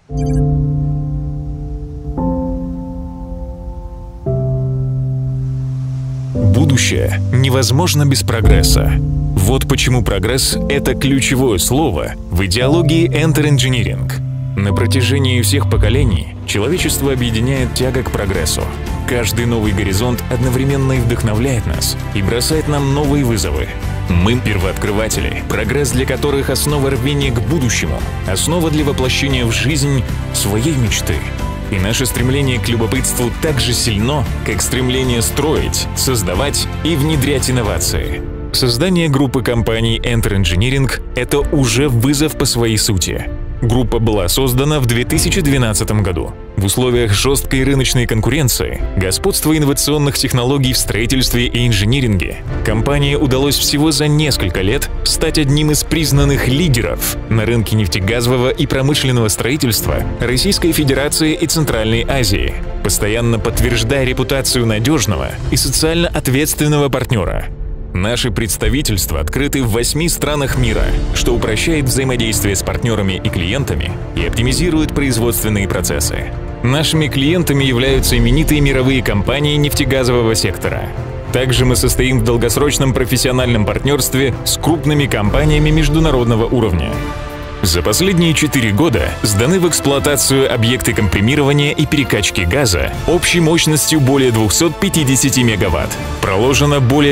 Будущее невозможно без прогресса. Вот почему прогресс — это ключевое слово в идеологии Enter Engineering. На протяжении всех поколений человечество объединяет тяга к прогрессу. Каждый новый горизонт одновременно и вдохновляет нас, и бросает нам новые вызовы. Мы — первооткрыватели, прогресс для которых — основа рвения к будущему, основа для воплощения в жизнь своей мечты. И наше стремление к любопытству так же сильно, как стремление строить, создавать и внедрять инновации. Создание группы компаний Enter Engineering — это уже вызов по своей сути. Группа была создана в 2012 году. В условиях жесткой рыночной конкуренции, господства инновационных технологий в строительстве и инжиниринге, компании удалось всего за несколько лет стать одним из признанных лидеров на рынке нефтегазового и промышленного строительства Российской Федерации и Центральной Азии, постоянно подтверждая репутацию надежного и социально ответственного партнера. Наши представительства открыты в 8 странах мира, что упрощает взаимодействие с партнерами и клиентами и оптимизирует производственные процессы. Нашими клиентами являются именитые мировые компании нефтегазового сектора. Также мы состоим в долгосрочном профессиональном партнерстве с крупными компаниями международного уровня. За последние 4 года сданы в эксплуатацию объекты компримирования и перекачки газа общей мощностью более 250 мегаватт. Проложено более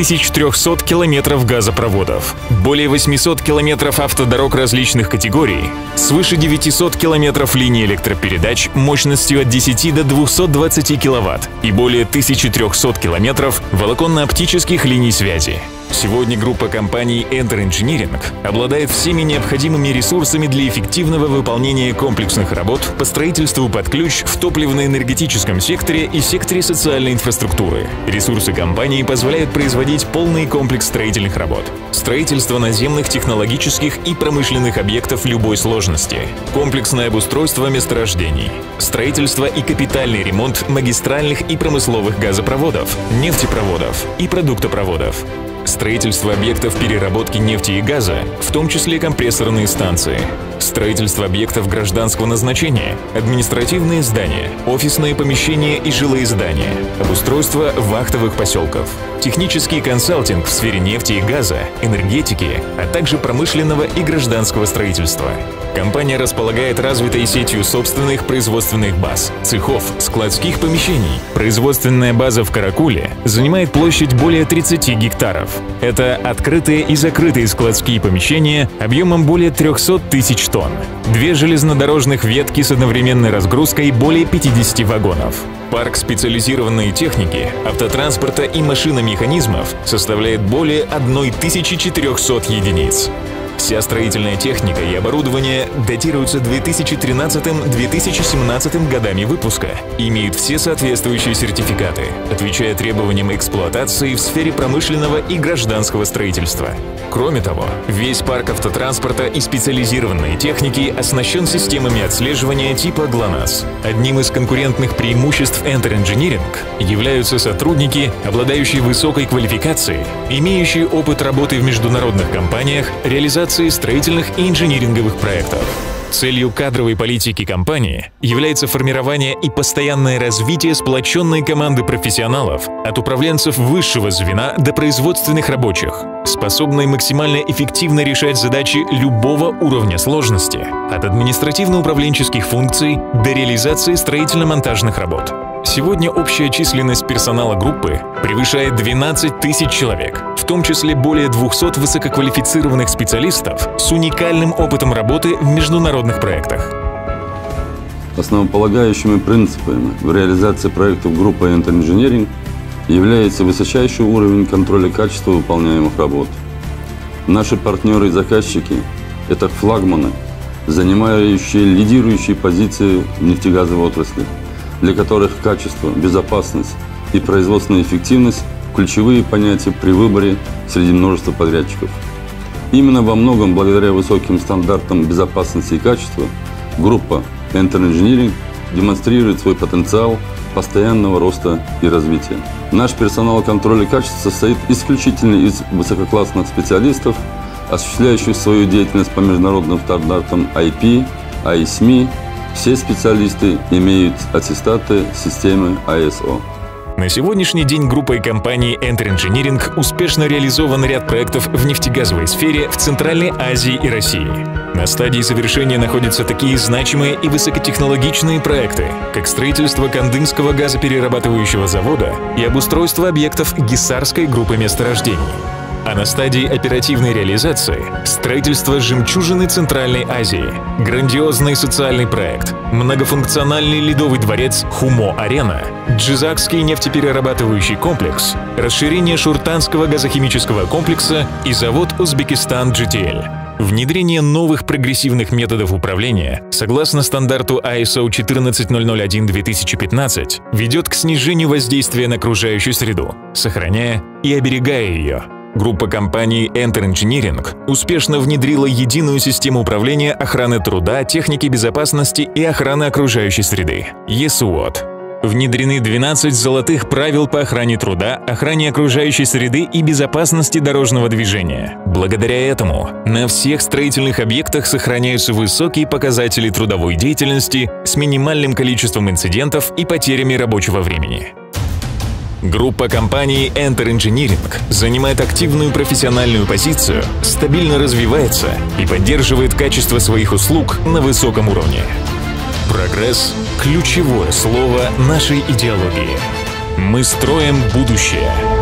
2300 километров газопроводов, более 800 километров автодорог различных категорий, свыше 900 километров линий электропередач мощностью от 10 до 220 киловатт и более 1300 километров волоконно-оптических линий связи. Сегодня группа компаний Enter Engineering обладает всеми необходимыми ресурсами для эффективного выполнения комплексных работ по строительству под ключ в топливно-энергетическом секторе и секторе социальной инфраструктуры. Ресурсы компании позволяют производить полный комплекс строительных работ. Строительство наземных, технологических и промышленных объектов любой сложности. Комплексное обустройство месторождений. Строительство и капитальный ремонт магистральных и промысловых газопроводов, нефтепроводов и продуктопроводов. Строительство объектов переработки нефти и газа, в том числе компрессорные станции. Строительство объектов гражданского назначения, административные здания, офисные помещения и жилые здания, обустройство вахтовых поселков. Технический консалтинг в сфере нефти и газа, энергетики, а также промышленного и гражданского строительства. Компания располагает развитой сетью собственных производственных баз, цехов, складских помещений. Производственная база в Каракуле занимает площадь более 30 гектаров. Это открытые и закрытые складские помещения объемом более 300 тысяч тонн. 2 железнодорожных ветки с одновременной разгрузкой более 50 вагонов. Парк специализированной техники, автотранспорта и машиномеханизмов составляет более 1400 единиц. Вся строительная техника и оборудование датируются 2013-2017 годами выпуска и имеют все соответствующие сертификаты, отвечая требованиям эксплуатации в сфере промышленного и гражданского строительства. Кроме того, весь парк автотранспорта и специализированной техники оснащен системами отслеживания типа ГЛОНАСС. Одним из конкурентных преимуществ Enter Engineering являются сотрудники, обладающие высокой квалификацией, имеющие опыт работы в международных компаниях, реализации строительных и инжиниринговых проектов. Целью кадровой политики компании является формирование и постоянное развитие сплоченной команды профессионалов от управленцев высшего звена до производственных рабочих, способной максимально эффективно решать задачи любого уровня сложности, от административно-управленческих функций до реализации строительно-монтажных работ. Сегодня общая численность персонала группы превышает 12 тысяч человек, в том числе более 200 высококвалифицированных специалистов с уникальным опытом работы в международных проектах. Основополагающими принципами в реализации проектов группы Enter Engineering является высочайший уровень контроля качества выполняемых работ. Наши партнеры и заказчики – это флагманы, занимающие лидирующие позиции в нефтегазовой отрасли, для которых качество, безопасность и производственная эффективность – ключевые понятия при выборе среди множества подрядчиков. Именно во многом благодаря высоким стандартам безопасности и качества группа Enter Engineering демонстрирует свой потенциал постоянного роста и развития. Наш персонал контроля качества состоит исключительно из высококлассных специалистов, осуществляющих свою деятельность по международным стандартам IP, ISME Все специалисты имеют аттестаты системы ISO. На сегодняшний день группой компаний Enter Engineering успешно реализован ряд проектов в нефтегазовой сфере в Центральной Азии и России. На стадии завершения находятся такие значимые и высокотехнологичные проекты, как строительство Кандынского газоперерабатывающего завода и обустройство объектов Гисарской группы месторождений. А на стадии оперативной реализации – строительство жемчужины Центральной Азии, грандиозный социальный проект, многофункциональный ледовый дворец Хумо-Арена, Джизакский нефтеперерабатывающий комплекс, расширение Шуртанского газохимического комплекса и завод Узбекистан GTL. Внедрение новых прогрессивных методов управления согласно стандарту ISO 14001-2015 ведет к снижению воздействия на окружающую среду, сохраняя и оберегая ее. Группа компаний Enter Engineering успешно внедрила единую систему управления охраны труда, техники безопасности и охраны окружающей среды – ESWOT. Внедрены 12 золотых правил по охране труда, охране окружающей среды и безопасности дорожного движения. Благодаря этому на всех строительных объектах сохраняются высокие показатели трудовой деятельности с минимальным количеством инцидентов и потерями рабочего времени. Группа компаний Enter Engineering занимает активную профессиональную позицию, стабильно развивается и поддерживает качество своих услуг на высоком уровне. Прогресс – ключевое слово нашей идеологии. Мы строим будущее.